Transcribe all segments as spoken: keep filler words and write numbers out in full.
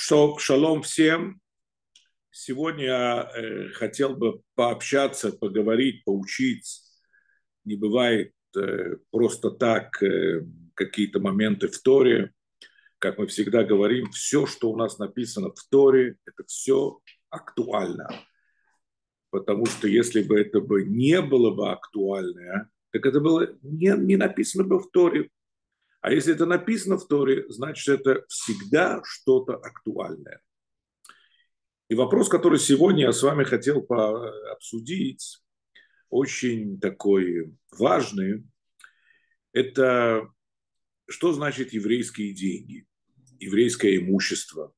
Шо- Шалом всем. Сегодня я э, хотел бы пообщаться, поговорить, поучить. Не бывает э, просто так э, какие-то моменты в Торе. Как мы всегда говорим, все, что у нас написано в Торе, это все актуально. Потому что если бы это бы не было бы актуально, так это было не, не написано бы в Торе. А если это написано в Торе, значит, это всегда что-то актуальное. И вопрос, который сегодня я с вами хотел по- обсудить, очень такой важный, это что значит еврейские деньги, еврейское имущество.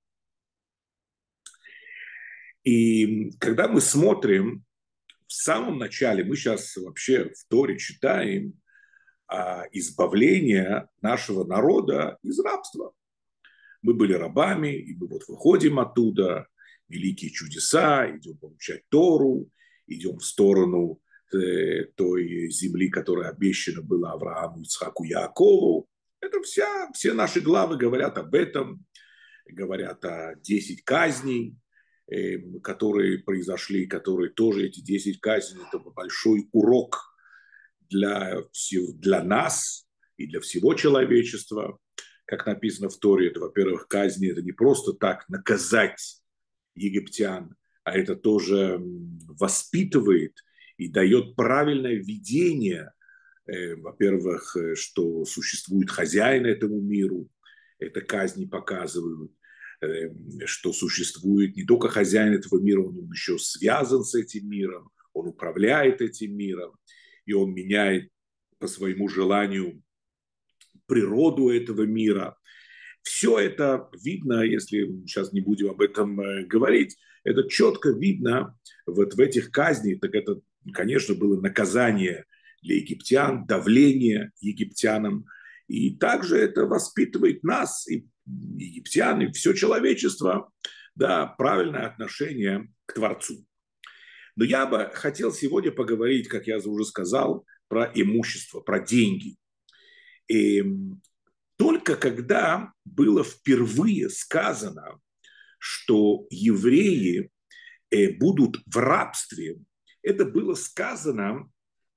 И когда мы смотрим, в самом начале, мы сейчас вообще в Торе читаем о избавлении нашего народа из рабства. Мы были рабами, и мы вот выходим оттуда, великие чудеса, идем получать Тору, идем в сторону э, той земли, которая обещана была Аврааму, Ицхаку, Яакову. Это вся, все наши главы говорят об этом, говорят о десять казней, э, которые произошли, которые тоже эти десять казней, это большой урок для, всего, для нас и для всего человечества. Как написано в Торе, это, во-первых, казни, это не просто так наказать египтян, а это тоже воспитывает и дает правильное видение, э, во-первых, э, что существует хозяин этому миру, это казни показывают, э, что существует не только хозяин этого мира, он еще связан с этим миром, он управляет этим миром, и он меняет по своему желанию природу этого мира. Все это видно, если сейчас не будем об этом говорить, это четко видно вот в этих казнях. Так это, конечно, было наказание для египтян, давление египтянам. И также это воспитывает нас, и египтян, и все человечество, да, правильное отношение к Творцу. Но я бы хотел сегодня поговорить, как я уже сказал, про имущество, про деньги. И только когда было впервые сказано, что евреи будут в рабстве, это было сказано,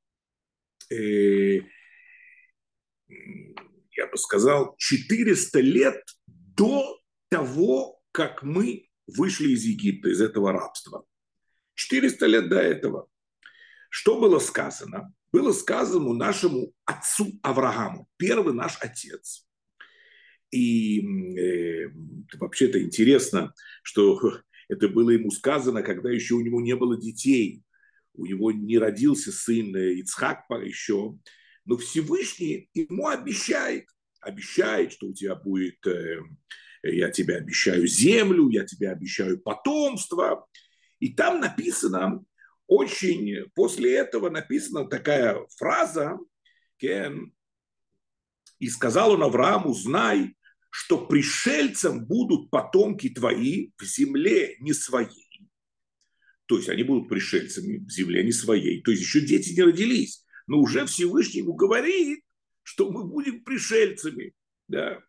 я бы сказал, четыреста лет до того, как мы вышли из Египта, из этого рабства. четыреста лет до этого. Что было сказано? Было сказано нашему отцу Аврааму, первый наш отец. И э, вообще-то интересно, что это было ему сказано, когда еще у него не было детей. У него не родился сын Ицхак еще. Но Всевышний ему обещает, обещает, что у тебя будет, э, я тебе обещаю землю, я тебе обещаю потомство. И там написано, очень, после этого написана такая фраза, Кен, и сказал он Аврааму, знай, что пришельцам будут потомки твои в земле не своей. То есть они будут пришельцами в земле не своей. То есть еще дети не родились. Но уже Всевышний ему говорит, что мы будем пришельцами. Да?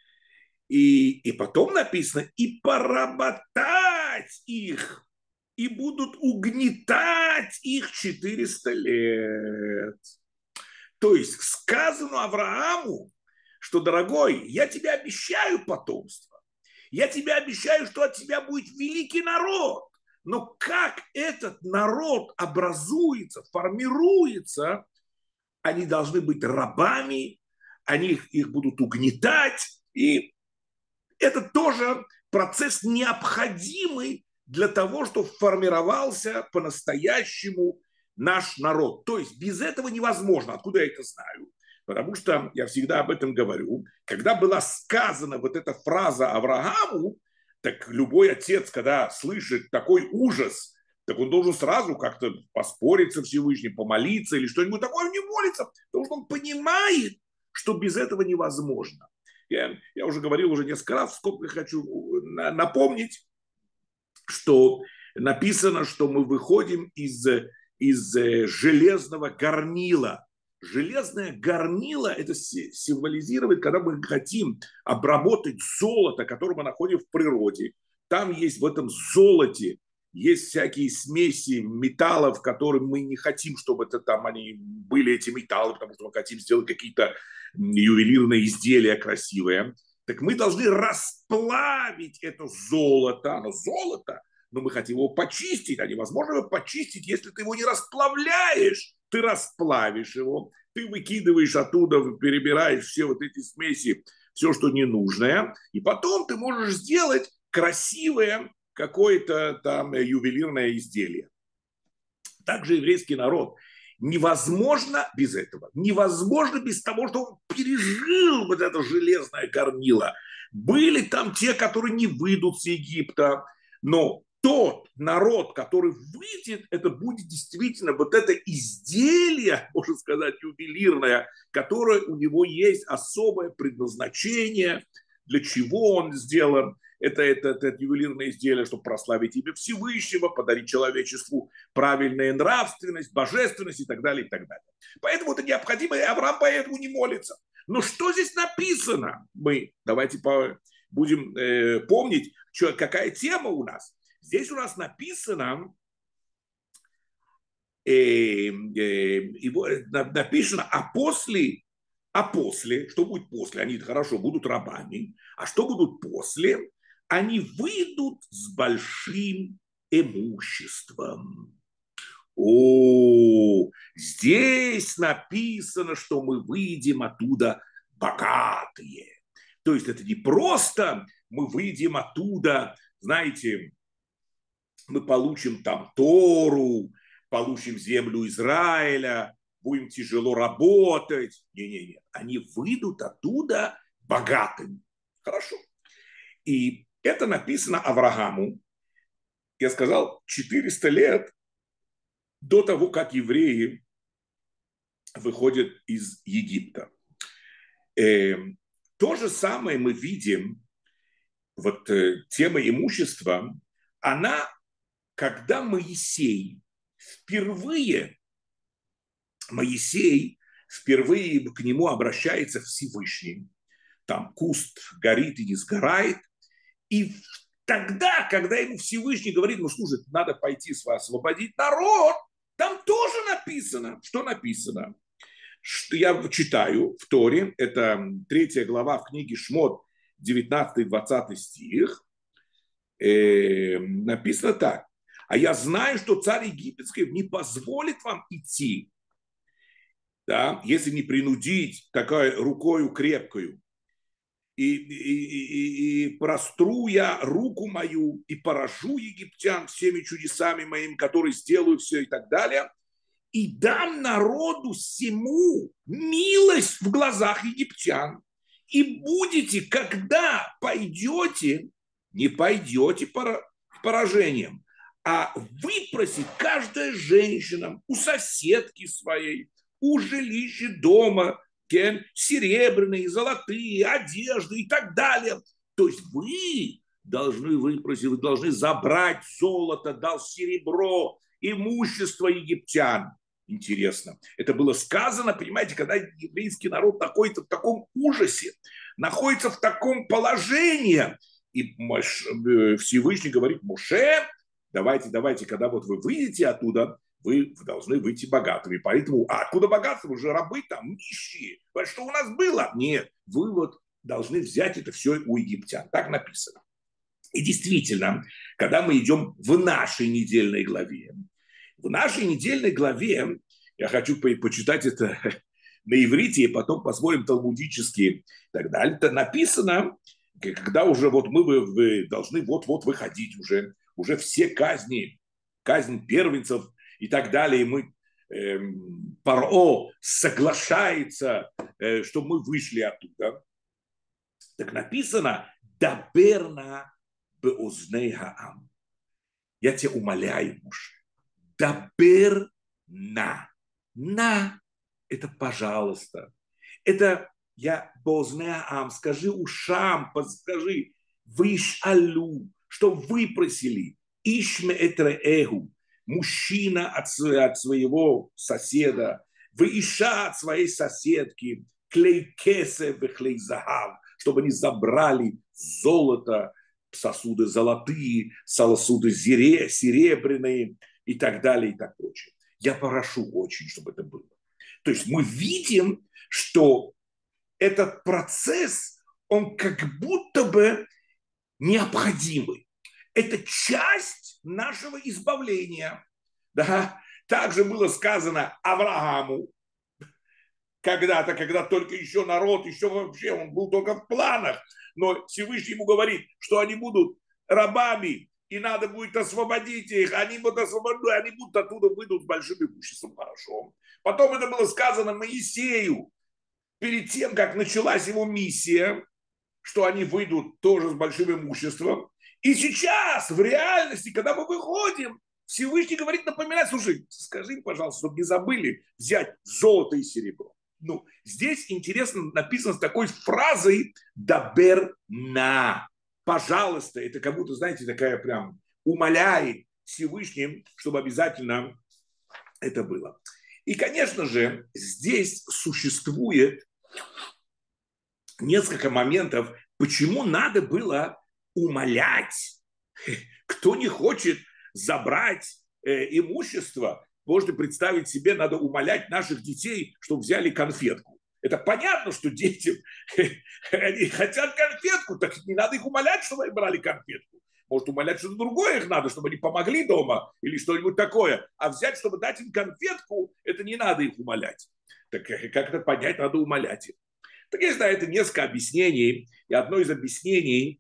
И, и потом написано, и поработать их, и будут угнетать их четыреста лет. То есть сказано Аврааму, что, дорогой, я тебе обещаю потомство, я тебе обещаю, что от тебя будет великий народ, но как этот народ образуется, формируется, они должны быть рабами, они их, их будут угнетать, и это тоже процесс необходимый для того, чтобы формировался по-настоящему наш народ. То есть без этого невозможно. Откуда я это знаю? Потому что я всегда об этом говорю. Когда была сказана вот эта фраза Аврааму, так любой отец, когда слышит такой ужас, так он должен сразу как-то поспорить со Всевышним, помолиться или что-нибудь такое, не молится, потому что он понимает, что без этого невозможно. Я, я уже говорил уже несколько раз, сколько хочу напомнить, что написано, что мы выходим из, из железного горнила. железное горнило, это символизирует, когда мы хотим обработать золото, которое мы находим в природе. Там есть в этом золоте, есть всякие смеси металлов, которые мы не хотим, чтобы это там они были, эти металлы, потому что мы хотим сделать какие-то ювелирные изделия красивые. Так мы должны расплавить это золото, оно золото, но мы хотим его почистить, а невозможно его почистить, если ты его не расплавляешь. Ты расплавишь его, ты выкидываешь оттуда, перебираешь все вот эти смеси, все, что ненужное, и потом ты можешь сделать красивое какое-то там ювелирное изделие. Также еврейский народ невозможно без этого, невозможно без того, что он пережил вот это железное горнило. Были там те, которые не выйдут с Египта, но тот народ, который выйдет, это будет действительно вот это изделие, можно сказать, ювелирное, которое у него есть особое предназначение, для чего он сделан. Это, это, это ювелирное изделие, чтобы прославить имя Всевышнего, подарить человечеству правильную нравственность, божественность и так далее, и так далее. Поэтому это необходимо, и Авраам поэтому не молится. Но что здесь написано? Мы давайте будем э, помнить, что, какая тема у нас. Здесь у нас написано, э, э, написано, а после, а после, что будет после? Они хорошо будут рабами, а что будут после? Они выйдут с большим имуществом. О, здесь написано, что мы выйдем оттуда богатые. То есть это не просто мы выйдем оттуда, знаете, мы получим там Тору, получим землю Израиля, будем тяжело работать. Не-не-не, они выйдут оттуда богатыми. Хорошо. И это написано Аврааму, я сказал, четыреста лет до того, как евреи выходят из Египта. Э, то же самое мы видим, вот э, тема имущества, она, когда Моисей впервые, Моисей впервые к нему обращается Всевышний, там куст горит и не сгорает, и тогда, когда ему Всевышний говорит, ну слушай, надо пойти освободить народ, там тоже написано, что написано. Что я читаю в Торе, это третья глава в книге Шмот, девятнадцатый-двадцатый стих, э, написано так. А я знаю, что царь египетский не позволит вам идти, да, если не принудить такой рукою крепкою. И, и, и, и простру я руку мою и поражу египтян всеми чудесами моими, которые сделаю все и так далее, и дам народу всему милость в глазах египтян. И будете, когда пойдете, не пойдете поражением, а выпросить каждая женщина у соседки своей, у жилища дома, серебряные, золотые, одежды и так далее. То есть вы должны выпросить, вы должны забрать золото, дал серебро, имущество египтян. Интересно. Это было сказано, понимаете, когда еврейский народ находится в таком ужасе, находится в таком положении. И Всевышний говорит: Моше, давайте, давайте, когда вот вы выйдете оттуда, вы должны выйти богатыми. Поэтому, а откуда богатство? Вы же рабы там, нищие. Что у нас было? Нет, вы вот должны взять это все у египтян. Так написано. И действительно, когда мы идем в нашей недельной главе, в нашей недельной главе, я хочу по- почитать это на иврите, и потом посмотрим талмудически и так далее, это написано, когда уже вот мы вы должны вот-вот выходить уже, уже все казни, казнь первенцев и так далее, и мы, э, Паро соглашается, э, чтобы мы вышли оттуда. Так написано: «Даберна беозней хаам». Я тебя умоляю, Моше, дабер на. На – это пожалуйста. Это я беозней хаам, скажи ушам, скажи вишалю, что выпросили ишме этреэгу, мужчина от, от своего соседа, выища от своей соседки клей кесев и клей захав, чтобы они забрали золото, сосуды золотые, сосуды серебряные и так далее и так прочее. Я прошу очень, чтобы это было. То есть мы видим, что этот процесс, он как будто бы необходимый. Это часть нашего избавления. Да? Также было сказано Аврааму, когда-то, когда только еще народ, еще вообще он был только в планах, но Всевышний ему говорит, что они будут рабами, и надо будет освободить их, они будут освобождены, они будут оттуда выйдут с большим имуществом, хорошо. Потом это было сказано Моисею, перед тем, как началась его миссия, что они выйдут тоже с большим имуществом. И сейчас, в реальности, когда мы выходим, Всевышний говорит, напоминать, слушай, скажи им, пожалуйста, чтобы не забыли взять золото и серебро. Ну, здесь интересно написано с такой фразой «дабер на». Пожалуйста, это как будто, знаете, такая прям умоляет Всевышним, чтобы обязательно это было. И, конечно же, здесь существует несколько моментов, почему надо было умолять. Кто не хочет забрать э, имущество, можно представить себе, надо умолять наших детей, чтобы взяли конфетку. Это понятно, что детям, они хотят конфетку, так не надо их умолять, чтобы они брали конфетку. Может, умолять что-то другое их надо, чтобы они помогли дома или что-нибудь такое. А взять, чтобы дать им конфетку, это не надо их умолять. Так как это понять, надо умолять их. Так я знаю, это несколько объяснений. И одно из объяснений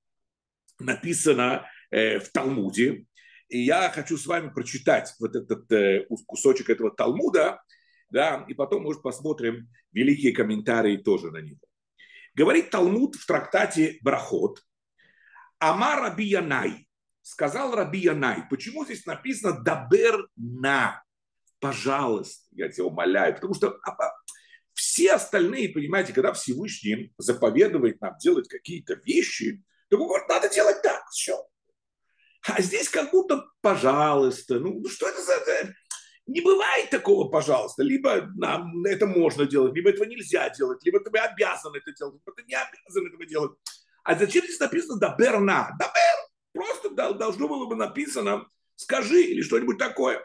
написано э, в Талмуде. И я хочу с вами прочитать вот этот э, кусочек этого Талмуда, да, и потом, может, посмотрим великие комментарии тоже на него. Говорит Талмуд в трактате Брахот: Амар Раби Янай, сказал Раби Янай. Почему здесь написано «дабер на»? Пожалуйста, я тебя умоляю, потому что все остальные, понимаете, когда Всевышний заповедует нам делать какие-то вещи, то он говорит, надо делать так, все. А здесь как будто «пожалуйста». Ну, что это за... Не бывает такого «пожалуйста». Либо нам это можно делать, либо этого нельзя делать, либо ты обязан это делать, либо ты не обязан этого делать. А зачем здесь написано «дабер на»? «Дабер». Просто должно было бы написано «скажи» или что-нибудь такое.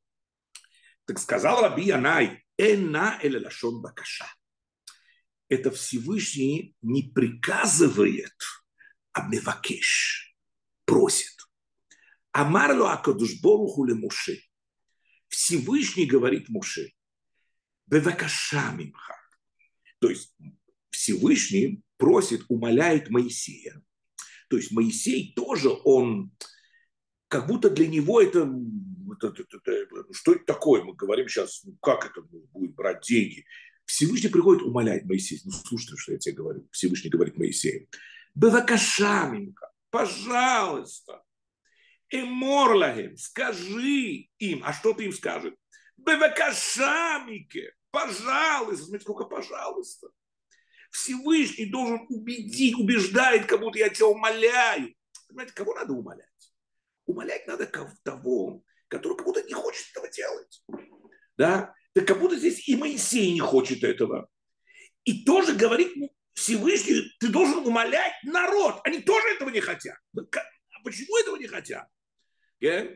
Так сказал Раби Янай: «Эна эле лашон бакаша». Это Всевышний не приказывает, а мевакеш, просит. Амар ло акадош борух ху ле Моше. Всевышний говорит Моше: «Бевакаша мимха». То есть Всевышний просит, умоляет Моисея. То есть Моисей тоже, он, как будто для него это, это, это, это что это такое? Мы говорим сейчас, ну как это будет брать деньги? Всевышний приходит, умоляет Моисея. Ну слушайте, что я тебе говорю. Всевышний говорит Моисею: «Бевакаша мимха, пожалуйста, эмор лагем, скажи им». А что ты им скажешь? «Бевакаша мике», пожалуйста. Смотрите, сколько «пожалуйста». Всевышний должен убедить, убеждает, как будто я тебя умоляю. Понимаете, кого надо умолять? Умолять надо того, который как будто не хочет этого делать. Да? Так как будто здесь и Моисей не хочет этого. И тоже говорит Всевышний, ты должен умолять народ. Они тоже этого не хотят. А почему этого не хотят? И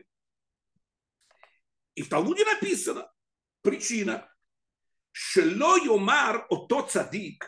в Талмуде написано причина. Шело йомар ото цадик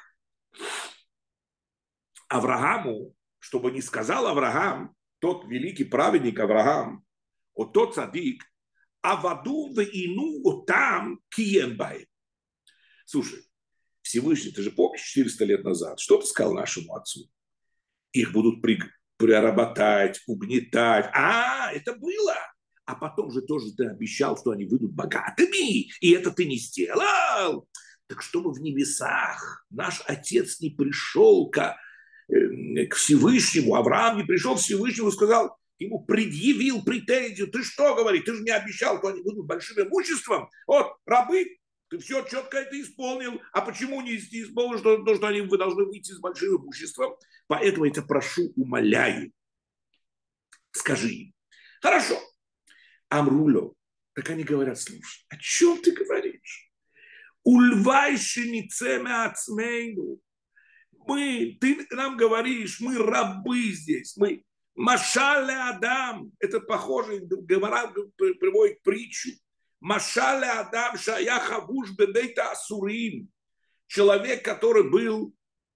Аврааму, чтобы не сказал Авраам, тот великий праведник Авраам, вот тот цадик, аваду веину отам киенбай. Слушай, Всевышний, ты же помнишь четыреста лет назад, что ты сказал нашему отцу? Их будут при, приработать, угнетать. А, это было. А потом же тоже ты обещал, что они выйдут богатыми, и это ты не сделал. Так чтобы в небесах наш отец не пришел к, к Всевышнему, Авраам не пришел к Всевышнему и сказал, ему предъявил претензию, ты что говоришь, ты же мне обещал, что они будут большим имуществом. Вот, рабы, ты все четко это исполнил, а почему не исполнил, что, то, что они, вы должны выйти с большим имуществом? Поэтому я тебя прошу, умоляю, скажи им. Хорошо. Амруло. Так они говорят, слушай, о чем ты говоришь? Ульвай шинице меацмейну. Мы, ты нам говоришь, мы рабы здесь, мы Машале Адам, это похоже, Гемара приводит притчу. Машале Адам шая хавуш бебейта асурим. Человек, который был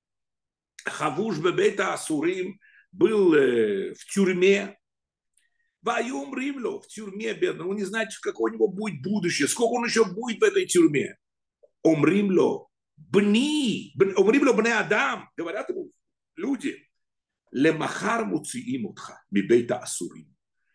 хавуш бебейта асурим, был э, в тюрьме. Ваюм Римлю, в тюрьме бедно. Он не знает, какое у него будет будущее, сколько он еще будет в этой тюрьме. Омримло, бни, омримло бне Адам, говорят ему люди, лемахар муциим утха, бибейта асурим.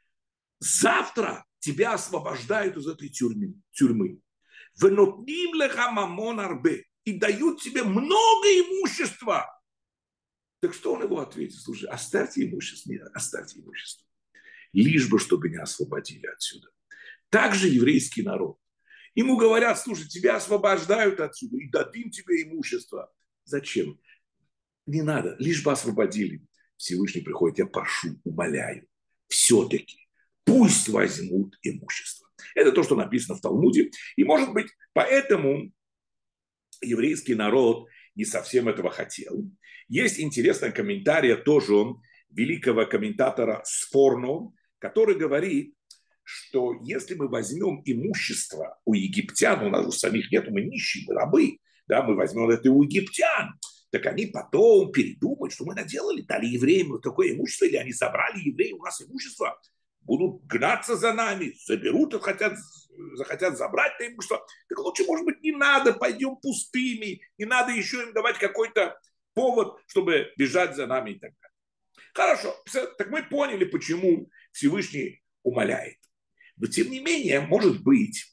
Завтра тебя освобождают из этой тюрьмы, тюрьмы. Венотним леха мамон арбе, и дают тебе много имущества. Так что он его ответит? Слушай, оставьте имущество, нет, оставьте имущество. Лишь бы, чтобы меня освободили отсюда. Также еврейский народ. Ему говорят, слушай, тебя освобождают отсюда и дадим тебе имущество. Зачем? Не надо, лишь бы освободили. Всевышний приходит, я прошу, умоляю, все-таки пусть возьмут имущество. Это то, что написано в Талмуде. И, может быть, поэтому еврейский народ не совсем этого хотел. Есть интересный комментарий тоже великого комментатора Сфорно, который говорит, что если мы возьмем имущество у египтян, у нас у самих нет, мы нищие, мы рабы, да, мы возьмем это у египтян, так они потом передумают, что мы наделали, дали евреям вот такое имущество, или они забрали евреи у нас имущество, будут гнаться за нами, заберут и хотят, захотят забрать это имущество. Так лучше, может быть, не надо, пойдем пустыми, не надо еще им давать какой-то повод, чтобы бежать за нами и так далее. Хорошо, так мы поняли, почему Всевышний умоляет. Но, тем не менее, может быть,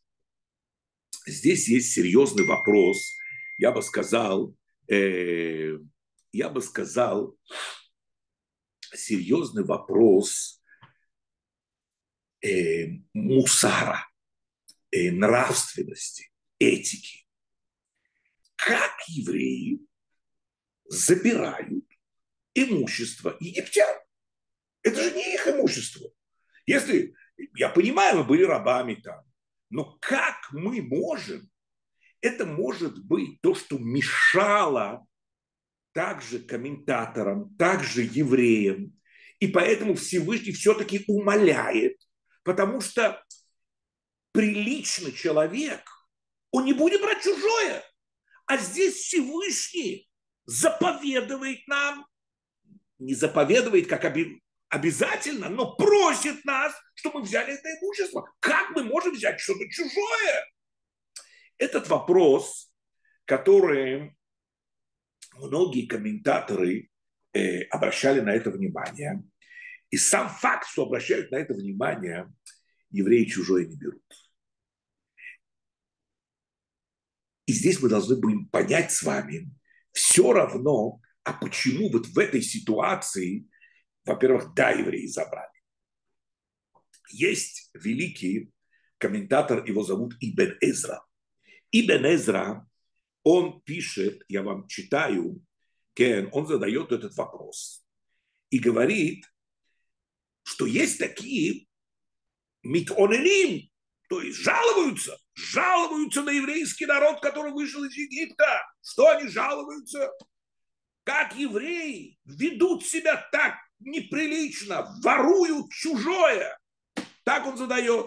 здесь есть серьезный вопрос, я бы сказал, э, я бы сказал, серьезный вопрос э, мусара, э, нравственности, этики. Как евреи забирают имущество египтян? Это же не их имущество. Если, я понимаю, мы были рабами там, но как мы можем, это может быть то, что мешало также комментаторам, также евреям, и поэтому Всевышний все-таки умоляет, потому что приличный человек, он не будет брать чужое, а здесь Всевышний заповедует нам, не заповедует как обязательно, обязательно, но просит нас, чтобы мы взяли это имущество. Как мы можем взять что-то чужое? Этот вопрос, который многие комментаторы э, обращали на это внимание, и сам факт, что обращают на это внимание, евреи чужое не берут. И здесь мы должны будем понять с вами все равно, а почему вот в этой ситуации, во-первых, да, евреи забрали. Есть великий комментатор, его зовут Ибн Эзра. Ибн Эзра, он пишет, я вам читаю, он задает этот вопрос и говорит, что есть такие митонелим, то есть жалуются, жалуются на еврейский народ, который вышел из Египта. Что они жалуются? Как евреи ведут себя так неприлично, воруют чужое. Так он задает.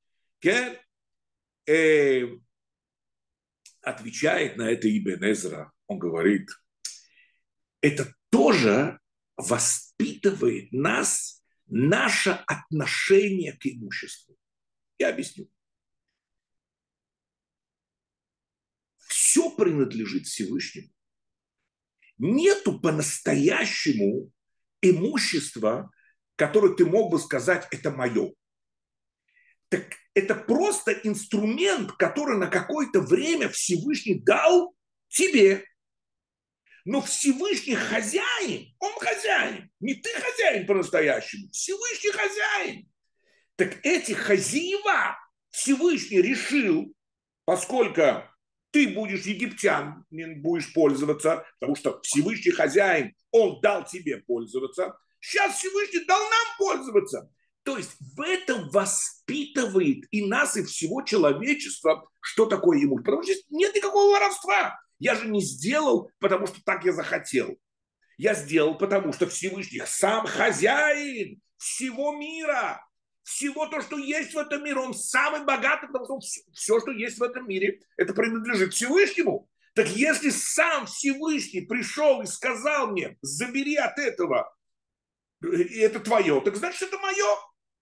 Э, отвечает на это Ибн Эзра. Он говорит, это тоже воспитывает нас, наше отношение к имуществу. Я объясню. Все принадлежит Всевышнему. Нету по-настоящему имущества, которое ты мог бы сказать, это мое. Так это просто инструмент, который на какое-то время Всевышний дал тебе. Но Всевышний хозяин, он хозяин. Не ты хозяин по-настоящему, Всевышний хозяин. Так эти хозяева Всевышний решил, поскольку ты будешь египтян, будешь пользоваться, потому что Всевышний хозяин, он дал тебе пользоваться. Сейчас Всевышний дал нам пользоваться. То есть в этом воспитывает и нас, и всего человечества, что такое имущество. Потому что нет никакого воровства. Я же не сделал, потому что так я захотел. Я сделал, потому что Всевышний сам хозяин всего мира. Всего то, что есть в этом мире. Он самый богатый, потому что все, все, что есть в этом мире, это принадлежит Всевышнему. Так если сам Всевышний пришел и сказал мне, забери от этого, и это твое, так значит, это мое.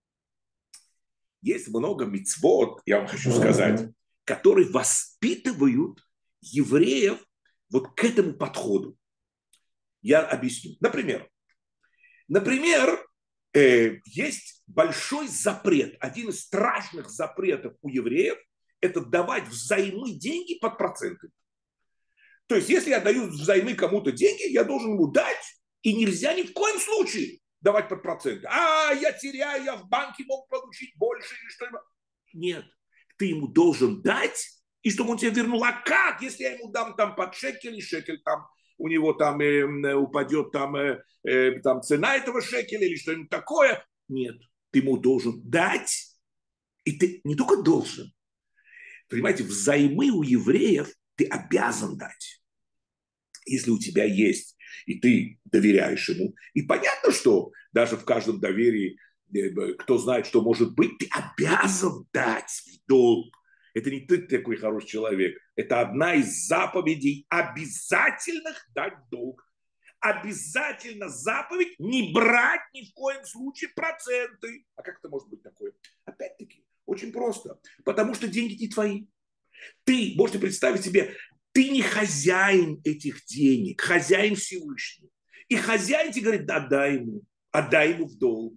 Есть много мицвот, я вам хочу сказать, которые воспитывают евреев вот к этому подходу. Я объясню. Например, например, э, есть большой запрет, один из страшных запретов у евреев, это давать взаймы деньги под проценты. То есть, если я даю взаймы кому-то деньги, я должен ему дать, и нельзя ни в коем случае давать под проценты. А, я теряю, я в банке мог получить больше или что-нибудь. Нет, ты ему должен дать, и чтобы он тебе вернул. А как, если я ему дам там под шекель, и шекель там, у него там э, упадет там, э, э, там цена этого шекеля или что-нибудь такое? Нет, ты ему должен дать, и ты не только должен. Понимаете, взаймы у евреев ты обязан дать. Если у тебя есть, и ты доверяешь ему. И понятно, что даже в каждом доверии, кто знает, что может быть, ты обязан дать в долг. Это не ты такой хороший человек. Это одна из заповедей обязательных дать долг. Обязательно заповедь не брать ни в коем случае проценты. А как это может быть такое? Опять-таки, очень просто. Потому что деньги не твои. Ты можете представить себе, ты не хозяин этих денег, хозяин Всевышний. И хозяин тебе говорит, отдай ему, отдай ему в долг.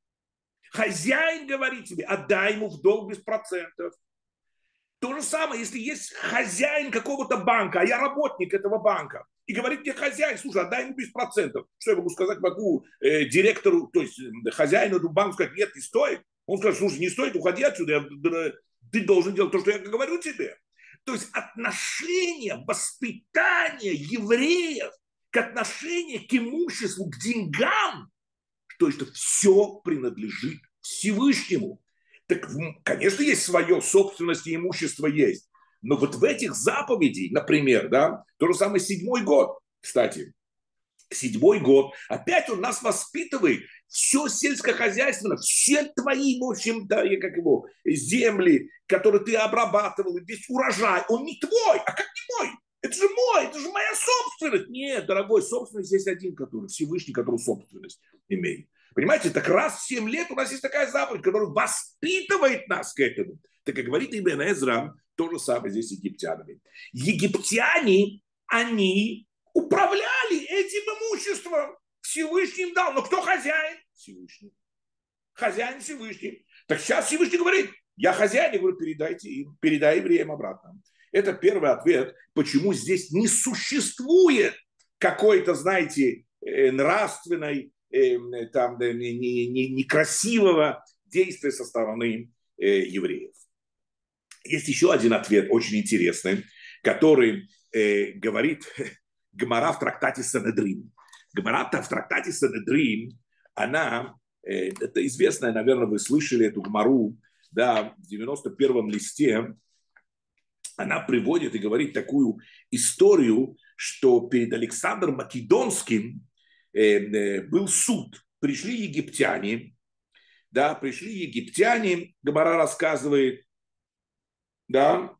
Хозяин говорит тебе, отдай ему в долг без процентов. То же самое, если есть хозяин какого-то банка, а я работник этого банка, и говорит мне хозяин, слушай, отдай ему без процентов. Что я могу сказать, могу э, директору, то есть э, хозяину этого банка сказать, нет, не стоит. Он скажет, слушай, не стоит, уходи отсюда, я, ты должен делать то, что я говорю тебе. То есть отношение, воспитание евреев к отношению к имуществу, к деньгам, то, что все принадлежит Всевышнему. Так, конечно, есть свое собственность и имущество есть. Но вот в этих заповедей, например, да, то же самое седьмой год, кстати, седьмой год, опять он нас воспитывает, все сельскохозяйственное, все твои, в общем, да, как его, земли, которые ты обрабатывал, весь урожай, он не твой, а как не мой? Это же мой, это же моя собственность. Нет, дорогой, собственность есть один, который Всевышний, который собственность имеет. Понимаете, так раз в семь лет у нас есть такая заповедь, которая воспитывает нас к этому. Так как говорит Ибн Эзра, то же самое здесь с египтянами. Египтяне, они управляли этим имуществом. Всевышний им дал. Но кто хозяин? Всевышний. Хозяин Всевышний. Так сейчас Всевышний говорит, я хозяин, я говорю, передайте им, передай евреям обратно. Это первый ответ, почему здесь не существует какой-то, знаете, нравственной, там, некрасивого действия со стороны евреев. Есть еще один ответ, очень интересный, который говорит Гемара в трактате Санедрин. Гемара в трактате Санедрин, она, это известная, наверное, вы слышали эту Гемару, да, в девяносто первом листе, она приводит и говорит такую историю, что перед Александром Македонским был суд. Пришли египтяне, да, пришли египтяне, Гемара рассказывает, да,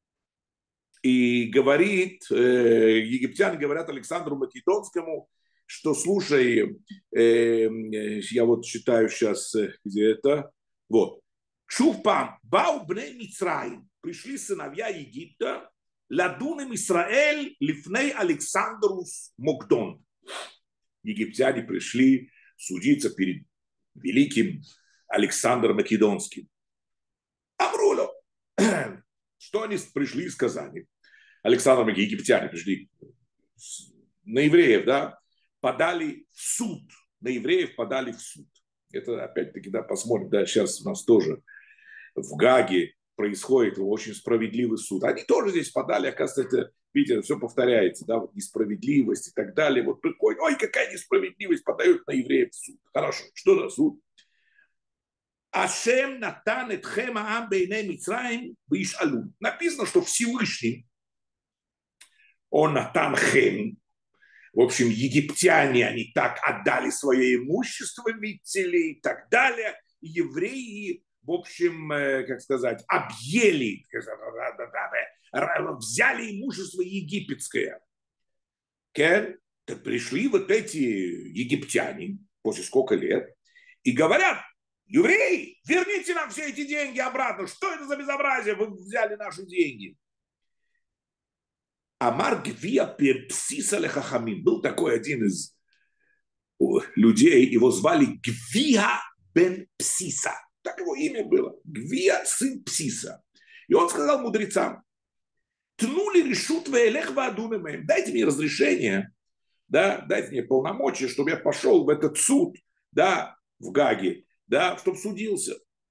и говорит, э, египтяне говорят Александру Македонскому, что, слушай, э, я вот читаю сейчас, где это, вот, Шуфпам, бау бней Мицраим, пришли сыновья Египта, ладуним Исраэль лифней Александрус Мокдон. Египтяне пришли судиться перед великим Александром Македонским. Амруло, что они пришли и сказали? Александр, египтяне пришли на евреев, да, подали в суд. На евреев подали в суд. Это опять-таки, да, посмотрим, да, сейчас у нас тоже в Гаге происходит очень справедливый суд. Они тоже здесь подали, оказывается, это, видите, все повторяется, да, вот несправедливость и так далее. Вот приходит, ой, какая несправедливость, подают на евреев в суд. Хорошо, что за суд? Ашем натан этхем аам бейней Мицраим вишалу. Написано, что Всевышний, он натан хем. В общем, египтяне, они так отдали свое имущество, видите ли, и так далее. Евреи, в общем, как сказать, объели, взяли имущество египетское. Так пришли вот эти египтяне после сколько лет и говорят: евреи, верните нам все эти деньги обратно. Что это за безобразие? Вы взяли наши деньги. Амар Гвия Псиса Лехахамим. Был такой один из людей, его звали Гвия бен Псиса. Так его имя было. Гвия, сын Псиса. И он сказал мудрецам: тнули решут веэлех ваадунэмэм. Дайте мне разрешение, да, дайте мне полномочия, чтобы я пошел в этот суд, да, в Гаге, да, чтобы судился.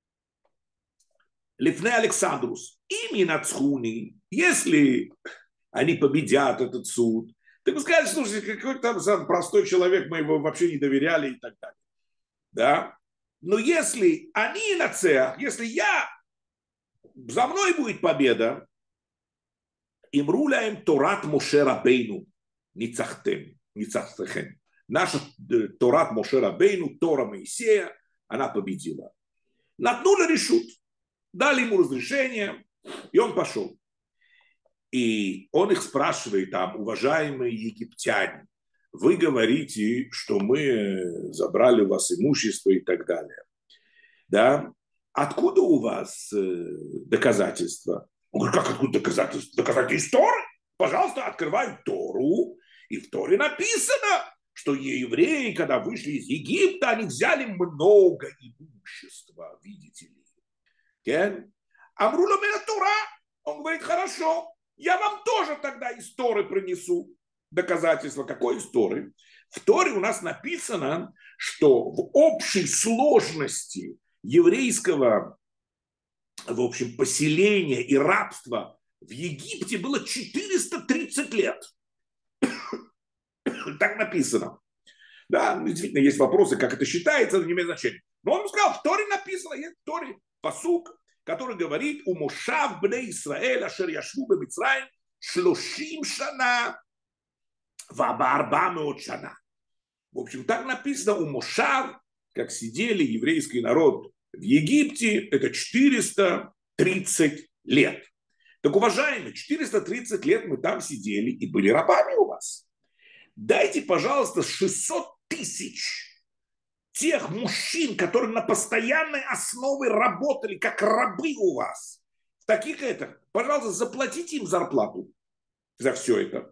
Лифне Александрус. Ими нацхуни. Если они победят этот суд, ты бы сказал: слушайте, какой там сам простой человек, мы его вообще не доверяли и так далее. Да? Но если они на цех, если я, за мной будет победа, имруляем Торат Моше Рабейну ницахтем, ницахтехем. Наша Торат Моше Рабейну, Тора Моисея, она победила. Натнули решут, дали ему разрешение, и он пошел. И он их спрашивает там: уважаемые египтяне, вы говорите, что мы забрали у вас имущество и так далее. Да? Откуда у вас доказательства? Он говорит: как откуда доказательства? Доказательства из Торы? Пожалуйста, открывают Тору, и в Торе написано, что евреи, когда вышли из Египта, они взяли много имущества, видите ли. Амрула мена Тора. Он говорит: хорошо, я вам тоже тогда из Торы принесу доказательства. Какой из Торы? В Торе у нас написано, что в общей сложности еврейского, в общем, поселения и рабства в Египте было четыреста тридцать лет. Так написано. Да, действительно, есть вопросы, как это считается, но не имеет значения. Но он сказал: в Торе написано, есть в Торе пасук, который говорит: у Мошав бней Исраэль ашер яшву бемицраим шлошим шана вабарба меот шана. В общем, так написано у Мошав, как сидели еврейский народ в Египте, это четыреста тридцать лет. Так, уважаемые, четыреста тридцать лет мы там сидели и были рабами у вас. Дайте, пожалуйста, шестьсот тысяч тех мужчин, которые на постоянной основе работали как рабы у вас. В таких это, пожалуйста, заплатите им зарплату за все это.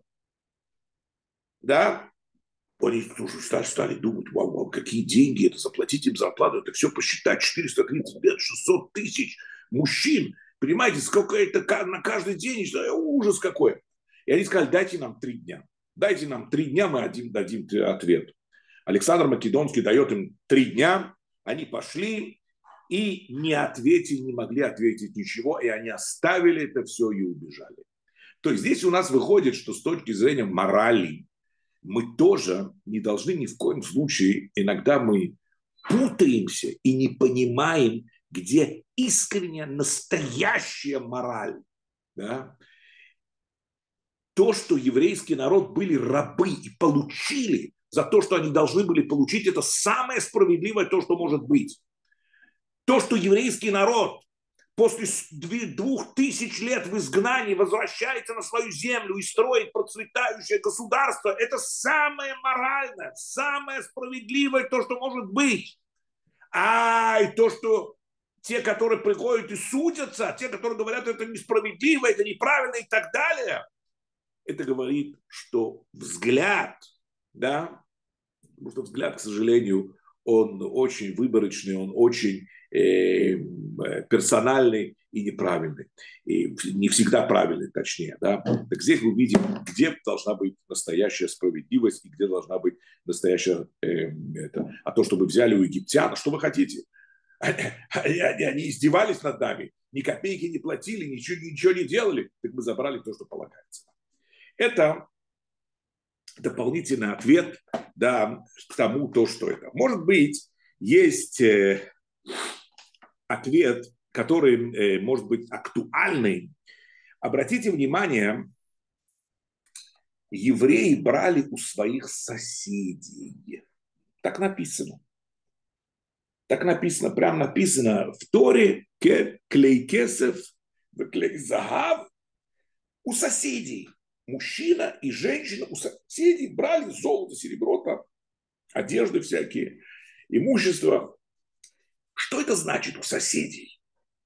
Да? Они тоже стали, стали думать: вау, вау, какие деньги это, заплатить им зарплату, это все посчитать, четыреста тридцать лет, шестьсот тысяч мужчин. Понимаете, сколько это на каждый день, ужас какой. И они сказали: дайте нам три дня. Дайте нам три дня, мы один дадим ответ. Александр Македонский дает им три дня, они пошли и не ответили, не могли ответить ничего, и они оставили это все и убежали. То есть здесь у нас выходит, что с точки зрения морали мы тоже не должны ни в коем случае, иногда мы путаемся и не понимаем, где искренняя, настоящая мораль. Да? То, что еврейский народ были рабы и получили за то, что они должны были получить, это самое справедливое то, что может быть. То, что еврейский народ после двух тысяч лет в изгнании возвращается на свою землю и строит процветающее государство, это самое моральное, самое справедливое то, что может быть. А и то, что те, которые приходят и судятся, те, которые говорят: это несправедливо, это неправильно и так далее, это говорит, что взгляд, да, потому что взгляд, к сожалению, он очень выборочный, он очень э, персональный и неправильный. И не всегда правильный, точнее. Да? Так здесь мы видим, где должна быть настоящая справедливость и где должна быть настоящая... Э, это. А то, что вы взяли у египтян, что вы хотите? Они, они издевались над нами, ни копейки не платили, ничего, ничего не делали. Так мы забрали то, что полагается. Это дополнительный ответ, да, к тому, то, что это. Может быть, есть э, ответ, который может быть актуальный. Обратите внимание, евреи брали у своих соседей. Так написано. Так написано, прям написано в Торе, клей кесев, клей захав, у соседей. Мужчина и женщина у соседей брали золото, серебро, там, одежды всякие, имущество. Что это значит у соседей?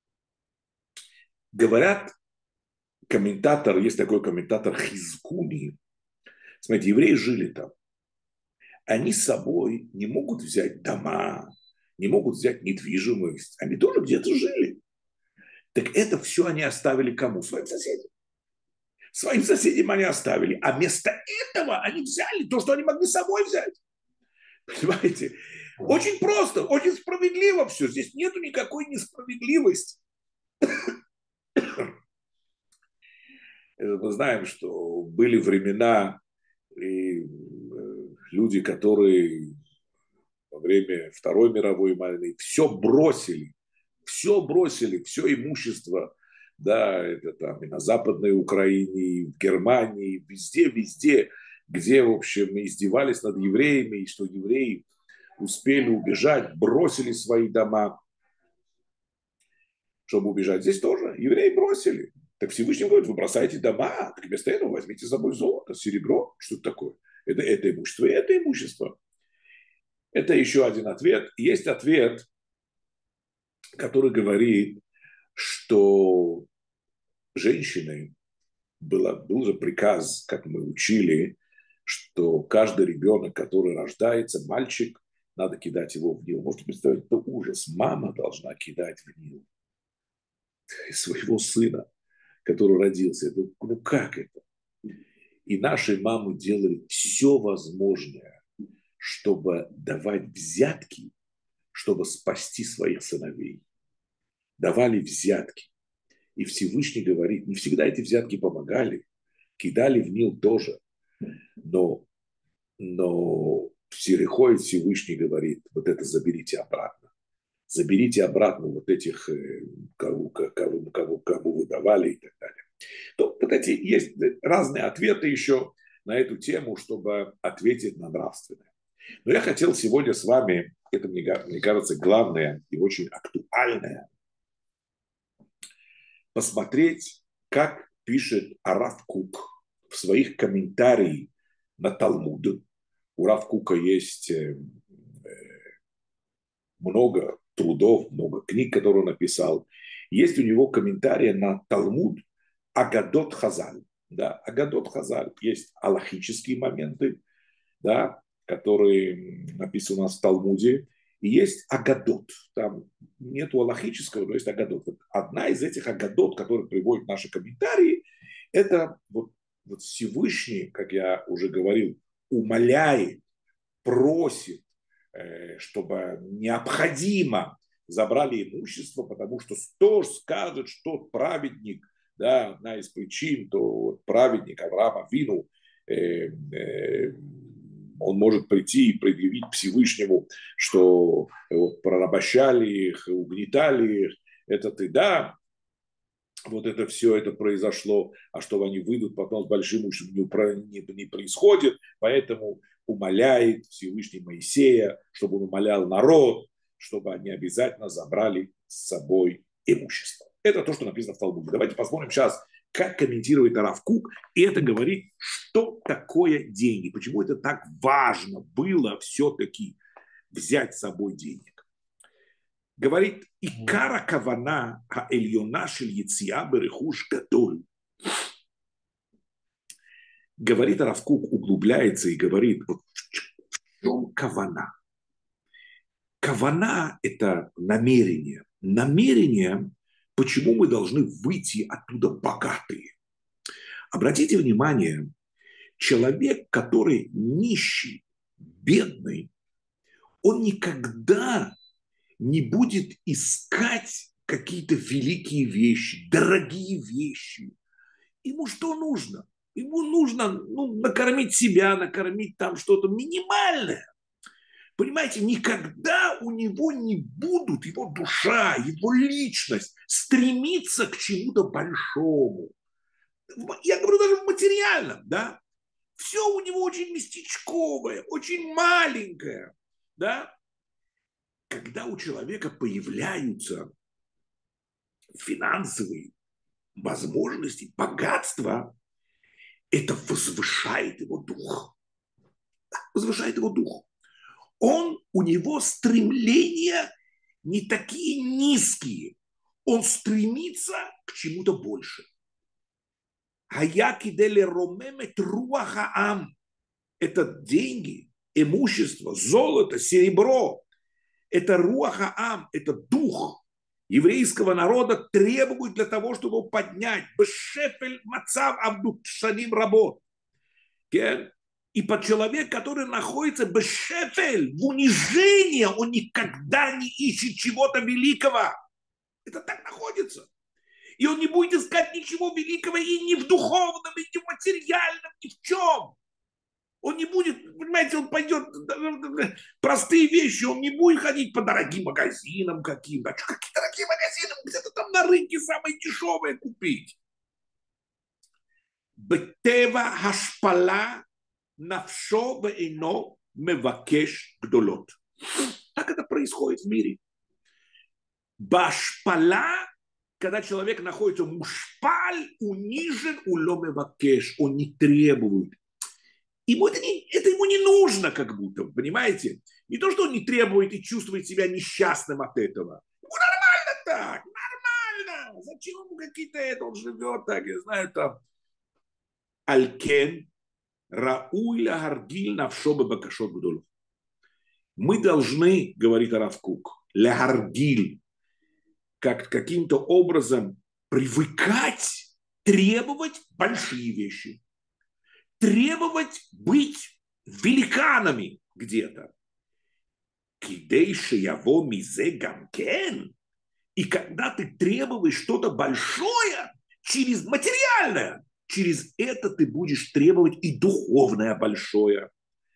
Говорят, комментатор, есть такой комментатор Хизкуни. Смотрите, евреи жили там. Они с собой не могут взять дома, не могут взять недвижимость. Они тоже где-то жили. Так это все они оставили кому? Своим соседям. Своим соседям они оставили. А вместо этого они взяли то, что они могли с собой взять. Понимаете? Очень просто, очень справедливо все. Здесь нету никакой несправедливости. Мы знаем, что были времена, и люди, которые во время Второй мировой войны все бросили, все бросили, все имущество, да, это там и на Западной Украине, и в Германии, везде, везде, где, в общем, издевались над евреями, и что евреи успели убежать, бросили свои дома, чтобы убежать. Здесь тоже евреи бросили. Так Всевышний говорит, вы бросаете дома, так вместо этого возьмите с собой золото, серебро. Что это такое? Это, это имущество и это имущество. Это еще один ответ. Есть ответ, который говорит, что женщины, было, был же приказ, как мы учили, что каждый ребенок, который рождается, мальчик, надо кидать его в Нил. Можете представить, это ужас. Мама должна кидать в Нил своего сына, который родился. Это, ну как это? И наши мамы делали все возможное, чтобы давать взятки, чтобы спасти своих сыновей. Давали взятки. И Всевышний говорит, не всегда эти взятки помогали, кидали в Нил тоже. Но, но приходит Всевышний говорит, вот это заберите обратно. Заберите обратно вот этих, кого, кого, кого, кого вы давали и так далее. То, вот эти, есть разные ответы еще на эту тему, чтобы ответить на нравственное. Но я хотел сегодня с вами, это мне, мне кажется главное и очень актуальное, посмотреть, как пишет Рав Кук в своих комментариях на Талмуд. У Рав Кука есть много трудов, много книг, которые он написал. Есть у него комментарии на Талмуд Агадот Хазаль. Да, Агадот Хазаль. Есть алахические моменты, да, которые написаны у нас в Талмуде. И есть Агадот. Там нету алахического, но есть Агадот. Вот одна из этих Агадот, которые приводят наши комментарии, это вот, вот Всевышний, как я уже говорил, умоляет, просит, чтобы необходимо забрали имущество, потому что кто скажет, что праведник, да, одна из причин, то вот праведник Авраам Авину, э, э, он может прийти и предъявить Всевышнему, что вот, порабощали их, угнетали их, это ты, да, вот это все это произошло, а что они выйдут потом с большим ушем не, не, не происходит, поэтому умоляет Всевышний Моисея, чтобы он умолял народ, чтобы они обязательно забрали с собой имущество. Это то, что написано в Талмуде. Давайте посмотрим сейчас, как комментирует Рав Кук, и это говорит, что такое деньги, почему это так важно было все-таки взять с собой денег. Говорит, икара кавана хаэльона шель яция берехуш гадоль. Говорит Рав Кук, углубляется и говорит, вот в чем кавана? Кавана – это намерение. Намерение, почему мы должны выйти оттуда богатые. Обратите внимание, человек, который нищий, бедный, он никогда не будет искать какие-то великие вещи, дорогие вещи. Ему что нужно? Ему нужно ну, накормить себя, накормить там что-то минимальное. Понимаете, никогда у него не будут его душа, его личность стремиться к чему-то большому. Я говорю даже в материальном, да. Все у него очень местечковое, очень маленькое, да. Когда у человека появляются финансовые возможности, богатство, это возвышает его дух. Возвышает его дух. Он, у него стремления не такие низкие. Он стремится к чему-то больше. Это деньги, имущество, золото, серебро. Это руаха-ам, это дух еврейского народа требует для того, чтобы его поднять. Бешефель мацав абдут шаним работ. И под человек, который находится бешефель, в унижении, он никогда не ищет чего-то великого. Это так находится. И он не будет искать ничего великого и ни в духовном, и ни в материальном, ни в чем. Он не будет, понимаете, он пойдет, простые вещи, он не будет ходить по дорогим магазинам каким-то. Какие дорогие магазины? Где-то там на рынке самые дешевые купить. Бетева хашпала навшо вейно мевакеш гдолот. Так это происходит в мире. Башпала, когда человек находится мушпаль, унижен, уло мевакеш, он не требует. Ему это, не, это ему не нужно, как будто, понимаете? Не то, что он не требует и чувствует себя несчастным от этого. Ему нормально так, нормально. Зачем ему какие-то это? Он живет так, я знаю, там. Алькен рауй ла харгил навшо бебакашот гдолот. Мы должны, говорит Рав Кук, ла харгил, как каким-то образом привыкать требовать большие вещи. Требовать быть великанами где-то. Кидейши яво мизе гамкен. И когда ты требуешь что-то большое, через материальное, через это ты будешь требовать и духовное большое.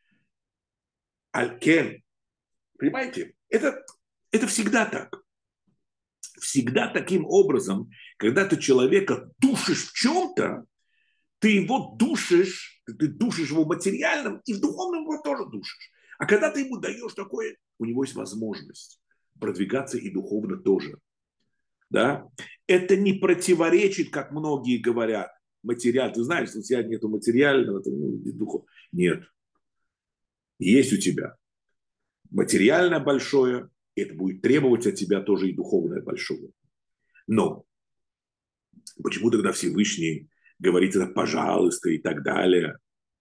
Алькен. Понимаете? Это, это всегда так. Всегда таким образом, когда ты человека душишь в чем-то, ты его душишь, ты душишь его в материальном, и в духовном его тоже душишь. А когда ты ему даешь такое, у него есть возможность продвигаться и духовно тоже. Да? Это не противоречит, как многие говорят, материал. Ты знаешь, что у тебя нет материального, ну, духовного. Нет. Есть у тебя материальное большое, это будет требовать от тебя тоже и духовное большое. Но почему тогда Всевышний говорит это пожалуйста и так далее?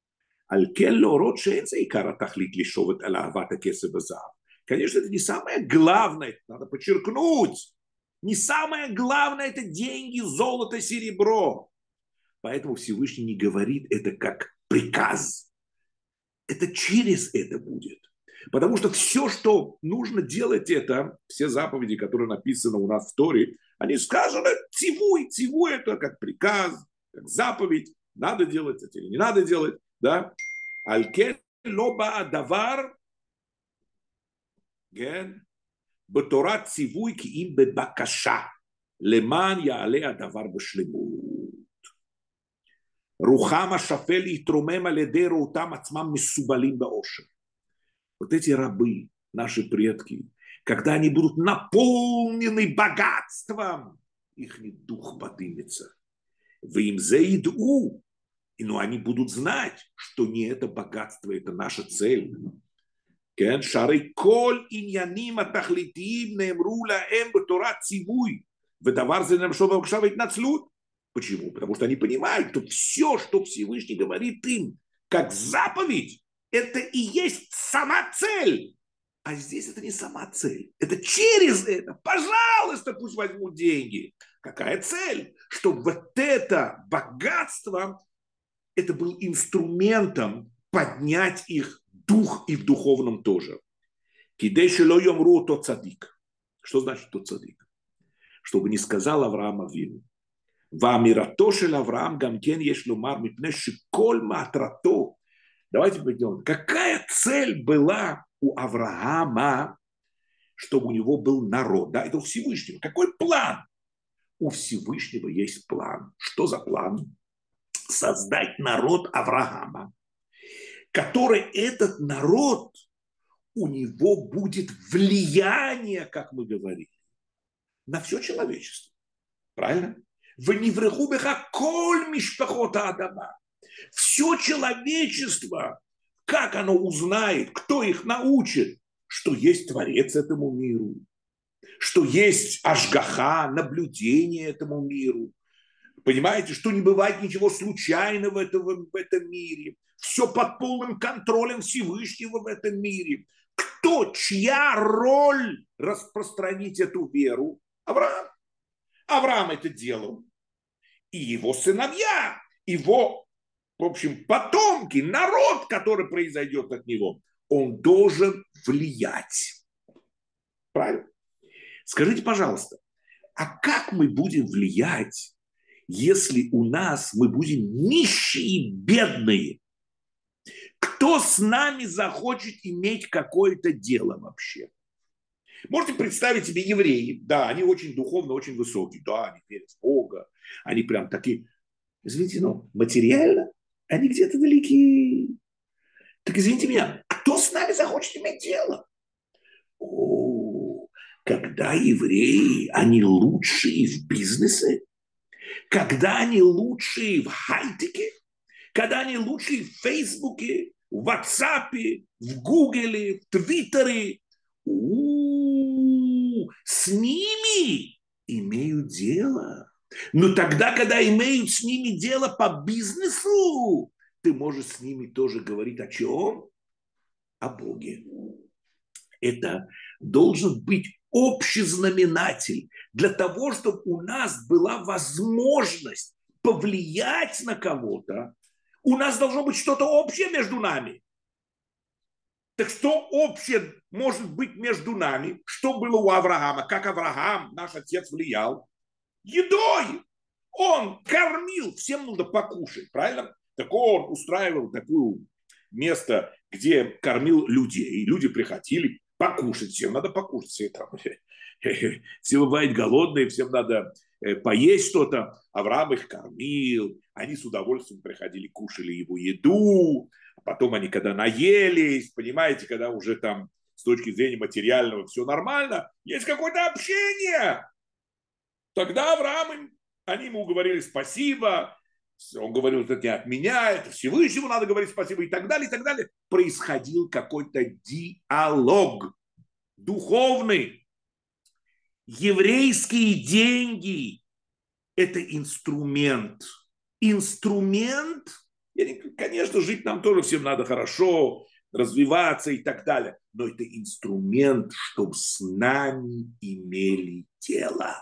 Конечно, это не самое главное, надо подчеркнуть. Не самое главное это деньги, золото, серебро. Поэтому Всевышний не говорит это как приказ. Это через это будет. Потому что все, что нужно делать, это все заповеди, которые написаны у нас в Торе, они сказаны цивуй. Цивуй это как приказ, как заповедь. Надо делать это или не надо делать. Да? Алькен лоба давар בתורת ציווי כי אם בבקשה למען יעלה הדבר בשלמות. רוחם השפל יתרומם על ידי ראותם עצמם מסובלים באושר. Вот эти рабы, наши предки, когда они будут наполнены богатством, их дух поднимется. Вы им заиду, но они будут знать, что не это богатство, это наша цель. כן, שהרי כל עניינים התכליתיים נאמרו להם בתורת ציווי, ודבר זה נמשו בבקשה והתנצלות. Почему? Потому что они понимают, что все, что Всевышний говорит им, как заповедь, это и есть сама цель. А здесь это не сама цель. Это через это. Пожалуйста, пусть возьмут деньги. Какая цель? Чтобы вот это богатство, это был инструментом поднять их дух и в духовном тоже. Что значит тот цадик? Чтобы не сказал Авраам Авину. Авраам гамкен еш ломар мипне шиколь матрато. Давайте пойдем. Какая цель была у Авраама, чтобы у него был народ. Да, это у Всевышнего. Какой план? У Всевышнего есть план. Что за план? Создать народ Авраама, который этот народ, у него будет влияние, как мы говорили, на все человечество. Правильно? Венивреху беха коль мишпахот аадама. Все человечество, как оно узнает, кто их научит, что есть Творец этому миру, что есть ашгаха, наблюдение этому миру. Понимаете, что не бывает ничего случайного в этом, в этом мире. Все под полным контролем Всевышнего в этом мире. Кто, чья роль распространить эту веру? Авраам. Авраам это делал. И его сыновья, его, в общем, потомки, народ, который произойдет от него, он должен влиять. Правильно? Скажите, пожалуйста, а как мы будем влиять, если у нас мы будем нищие, бедные? Кто с нами захочет иметь какое-то дело вообще? Можете представить себе евреи, да, они очень духовно, очень высокие, да, они верят в Бога, они прям такие, извините, ну, материально они где-то далеки. Так извините меня, кто с нами захочет иметь дело? О, когда евреи, они лучшие в бизнесе, когда они лучшие в хай-теке, когда они лучшие в Фейсбуке, в Ватсапе, в Гугле, в Твиттере, у-у-у, с ними имеют дело. Но тогда, когда имеют с ними дело по бизнесу, ты можешь с ними тоже говорить о чем? О Боге. Это должен быть общий знаменатель для того, чтобы у нас была возможность повлиять на кого-то. У нас должно быть что-то общее между нами. Так что общее может быть между нами? Что было у Авраама? Как Авраам, наш отец, влиял? Едой. Он кормил. Всем нужно покушать, правильно? Так он устраивал такое место, где кормил людей. Люди приходили покушать. Всем надо покушать. Все, там, все бывают голодные, всем надо поесть что-то. Авраам их кормил. Они с удовольствием приходили, кушали его еду. Потом они, когда наелись, понимаете, когда уже там с точки зрения материального все нормально, есть какое-то общение. Тогда Авраам, им, они ему говорили спасибо, он говорил, это не от меня, это Всевышнему надо говорить спасибо и так далее, и так далее. Происходил какой-то диалог духовный. Еврейские деньги – это инструмент. Инструмент, конечно, жить нам тоже всем надо хорошо, развиваться и так далее, но это инструмент, чтобы с нами имели дело.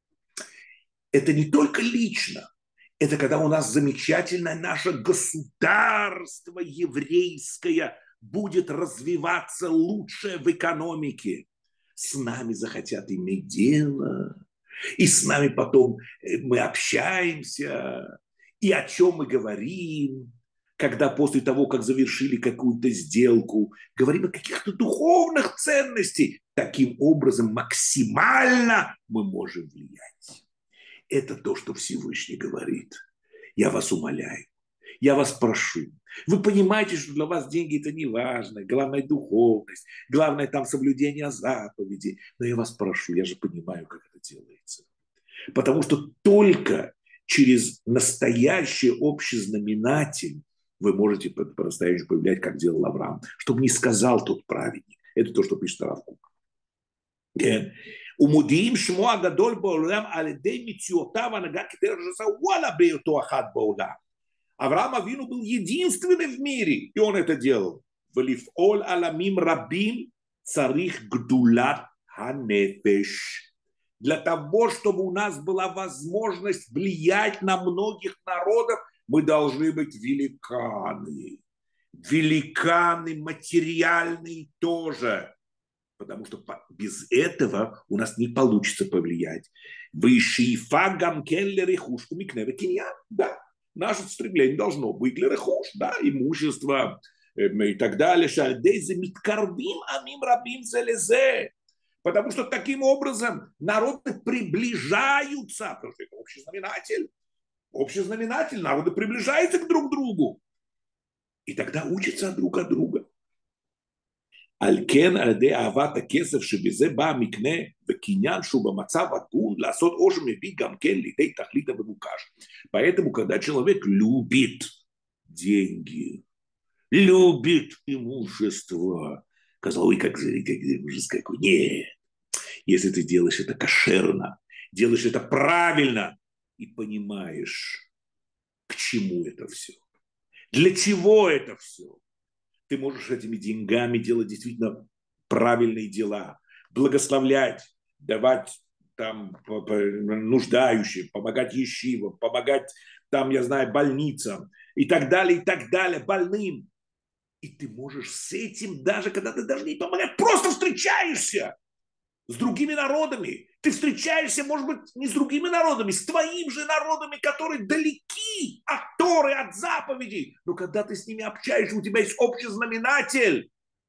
Это не только лично, это когда у нас замечательное наше государство еврейское будет развиваться лучше в экономике. С нами захотят иметь дело, и с нами потом мы общаемся, и о чем мы говорим, когда после того, как завершили какую-то сделку, говорим о каких-то духовных ценностях. Таким образом, максимально мы можем влиять. Это то, что Всевышний говорит. Я вас умоляю, я вас прошу. Вы понимаете, что для вас деньги это не важно, главное духовность, главное там соблюдение заповедей. Но я вас прошу, я же понимаю, как это делается. Потому что только через настоящий общий знаменатель вы можете по-настоящему повлиять, как делал Авраам, чтобы не сказал тот праведник. Это то, что пишет Рав Кук. ומודיעים שמו הגדול בעולם על ידי מציאותיו הנהגה כדרך שעשה וואלה בהיותו אחד בעולם. Авраам Авину был единственный в мире, и он это делал. ולפעול על עמים רבים צריך גדולת הנפש. Для того, чтобы у нас была возможность влиять на многих народов, мы должны быть великаны. Великаны материальные тоже. Потому что без этого у нас не получится повлиять. Вышифа гамкеллер и хушку микнева кинья. Да, наше стремление должно быть для рехуш, да, имущество, и так далее. Потому что таким образом народы приближаются, потому что это общий знаменатель. Общий знаменатель, народы приближаются к друг другу. И тогда учатся друг от друга. Алькен аде авата кесов шебезе ба микне бекиньян шуба мацав агун ласот ошем еби гамкен лидей тахлита бемукаш. Поэтому, когда человек любит деньги, любит имущество, сказал, ой, как, как ужас какой. Нет, если ты делаешь это кошерно, делаешь это правильно и понимаешь, к чему это все, для чего это все, ты можешь этими деньгами делать действительно правильные дела, благословлять, давать там нуждающим, помогать ешивам, помогать там, я знаю, больницам и так далее, и так далее, больным. И ты можешь с этим, даже когда ты даже не помогаешь, просто встречаешься с другими народами. Ты встречаешься, может быть, не с другими народами, с твоими же народами, которые далеки от Торы, от заповедей. Но когда ты с ними общаешься, у тебя есть общий знаменатель.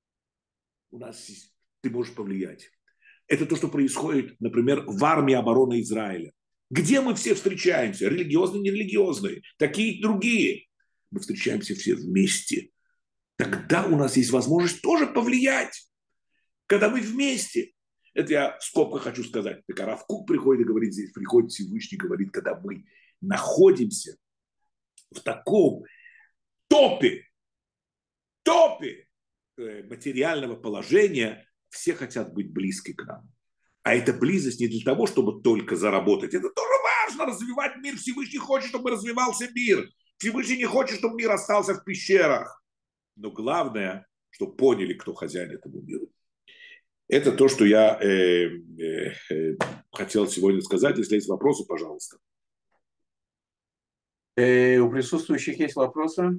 У нас есть, ты можешь повлиять. Это то, что происходит, например, в армии обороны Израиля. Где мы все встречаемся? Религиозные, нерелигиозные, такие и другие. Мы встречаемся все вместе. Тогда у нас есть возможность тоже повлиять. Когда мы вместе. Это я в скобках хочу сказать. Так Рав Кук приходит и говорит, здесь приходит Всевышний, говорит, когда мы находимся в таком топе, топе материального положения, все хотят быть близки к нам. А эта близость не для того, чтобы только заработать. Это тоже важно, развивать мир. Всевышний хочет, чтобы развивался мир. Всевышний не хочет, чтобы мир остался в пещерах. Но главное, чтобы поняли, кто хозяин этому миру. Это то, что я э, э, э, хотел сегодня сказать. Если есть вопросы, пожалуйста. Э, у присутствующих есть вопросы?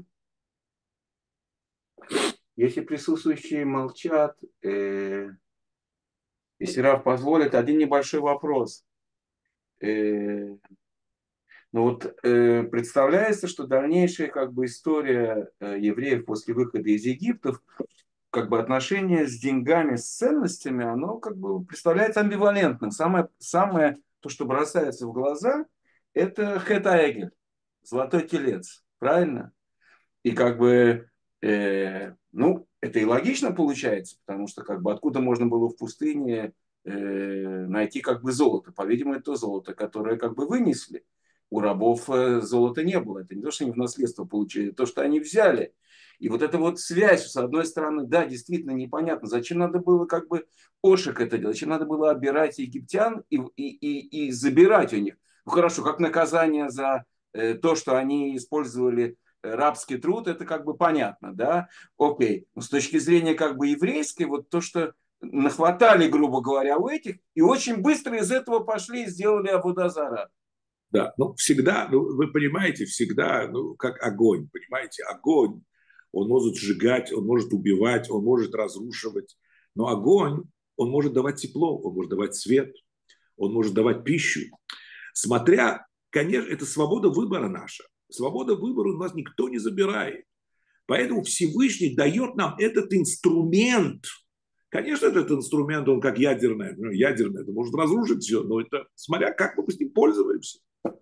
Если присутствующие молчат, э, если Рав позволит, один небольшой вопрос. Э, ну вот э, представляется, что дальнейшая как бы история э, евреев после выхода из Египта, как бы отношение с деньгами, с ценностями, оно как бы представляется амбивалентным. Самое, самое то, что бросается в глаза, это хет аэгель, золотой телец, правильно? И как бы, э, ну, это и логично получается, потому что как бы откуда можно было в пустыне э, найти как бы золото? По-видимому, это то золото, которое как бы вынесли. У рабов э, золота не было. Это не то, что они в наследство получили, то, что они взяли. И вот эта вот связь, с одной стороны, да, действительно непонятно, зачем надо было как бы Ошек это делать, зачем надо было обирать египтян и, и, и, и забирать у них. Ну хорошо, как наказание за э, то, что они использовали рабский труд, это как бы понятно, да, окей. Но с точки зрения как бы еврейской, вот то, что нахватали, грубо говоря, у этих, и очень быстро из этого пошли и сделали Авода Зара. Да, ну всегда, ну, вы понимаете, всегда, ну, как огонь, понимаете, огонь, он может сжигать, он может убивать, он может разрушивать, но огонь, он может давать тепло, он может давать свет, он может давать пищу. Смотря, конечно, это свобода выбора наша. Свобода выбора у нас никто не забирает. Поэтому Всевышний дает нам этот инструмент. Конечно, этот инструмент, он как ядерный. Ну, ядерный, это может разрушить все, но это смотря, как мы с ним пользуемся.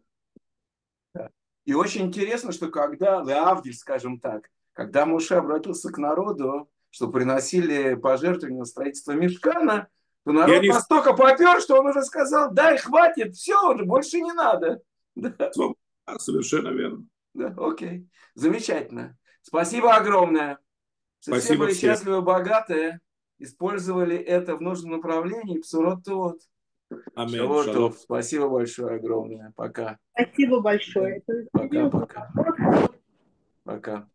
И очень интересно, что когда Леавдиль, скажем так, когда Моше обратился к народу, что приносили пожертвования на строительство мишкана, то народ не... настолько попер, что он уже сказал, дай, хватит, все, уже больше не надо. Да. Совершенно верно. Да, окей, замечательно. Спасибо огромное. Что все были всем. Счастливы, богатые, использовали это в нужном направлении. Псурот-тот. Аминь. Спасибо большое, огромное. Пока. Спасибо большое. Пока-пока. Пока.